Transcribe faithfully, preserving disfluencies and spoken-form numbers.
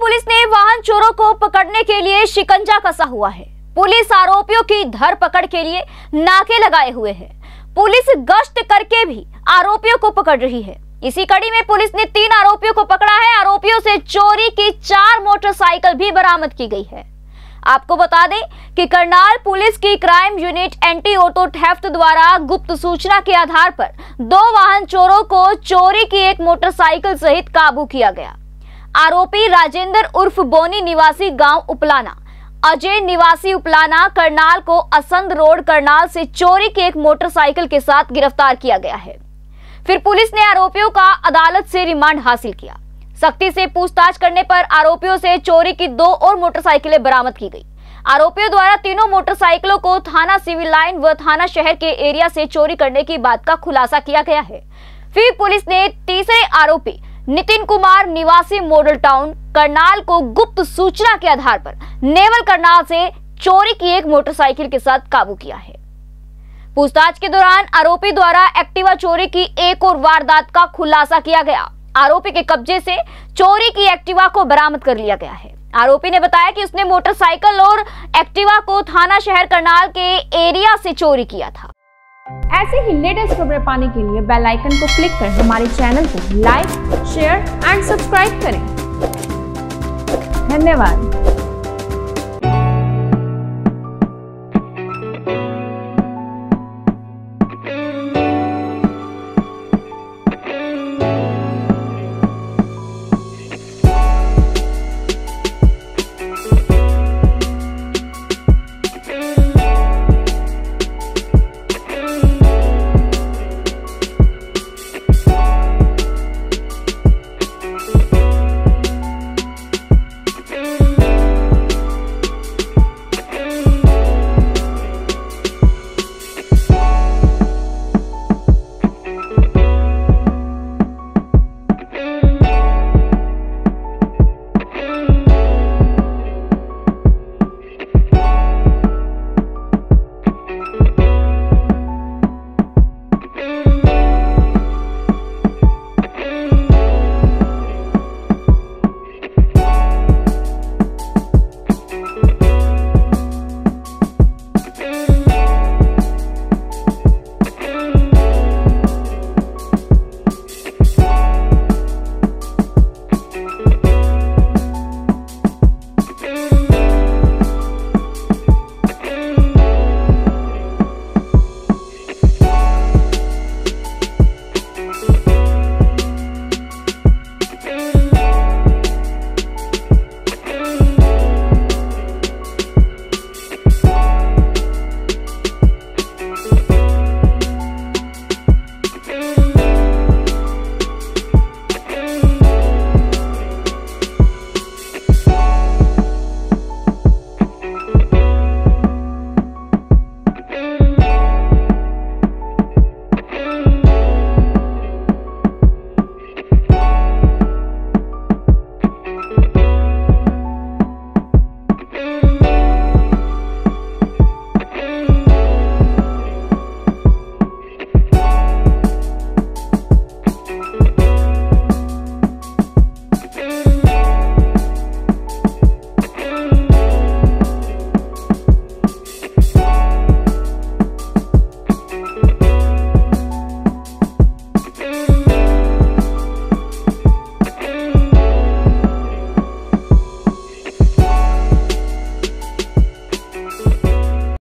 Police ने वाहन चोरों को पकड़ने के लिए शिकंजा कसा हुआ है। पुलिस आरोपियों की धरपकड़ के लिए नाके लगाए हुए है। पुलिस गश्त करके भी आरोपियों को पकड़ रही है। इसी कड़ी में पुलिस ने तीन आरोपियों को पकड़ा है। आरोपियों से चोरी की चार मोटरसाइकिल भी बरामद की गई है। आपको बता दें कि करनाल पुलिस की crime unit anti auto theft द्वारा गुप्त सूचना के आधार पर दो वाहन चोरों को चोरी की एक मोटरसाइकिल सहित काबू किया गया। आरोपी राजेंद्र उर्फ बोनी निवासी गांव उपलाना, अजय निवासी उपलाना करनाल को असंद रोड करनाल से चोरी की एक मोटरसाइकिल के साथ गिरफ्तार किया गया है। फिर पुलिस ने आरोपियों का अदालत से रिमांड हासिल किया। सख्ती से पूछताछ करने पर आरोपियों से चोरी की दो और मोटरसाइकिलें बरामद की गई। आरोपियों द्वारा तीनों मोटरसाइकिलों को थाना सिविल लाइन व थाना शहर के एरिया से चोरी करने की बात का खुलासा किया गया है। फिर पुलिस ने तीसरे आरोपी नितिन कुमार निवासी मॉडल टाउन करनाल को गुप्त सूचना के आधार पर नेवल करनाल से चोरी की एक मोटरसाइकिल के साथ काबू किया है। पूछताछ के दौरान आरोपी द्वारा एक्टिवा चोरी की एक और वारदात का खुलासा किया गया। आरोपी के कब्जे से चोरी की एक्टिवा को बरामद कर लिया गया है। आरोपी ने बताया कि उसने मोटरसाइकिल और एक्टिवा को थाना शहर करनाल के एरिया से चोरी किया था। ऐसे ही लेटेस्ट खबरें पाने के लिए बेल आइकन को क्लिक कर हमारे चैनल को लाइक, शेयर एंड सब्सक्राइब करें। धन्यवाद।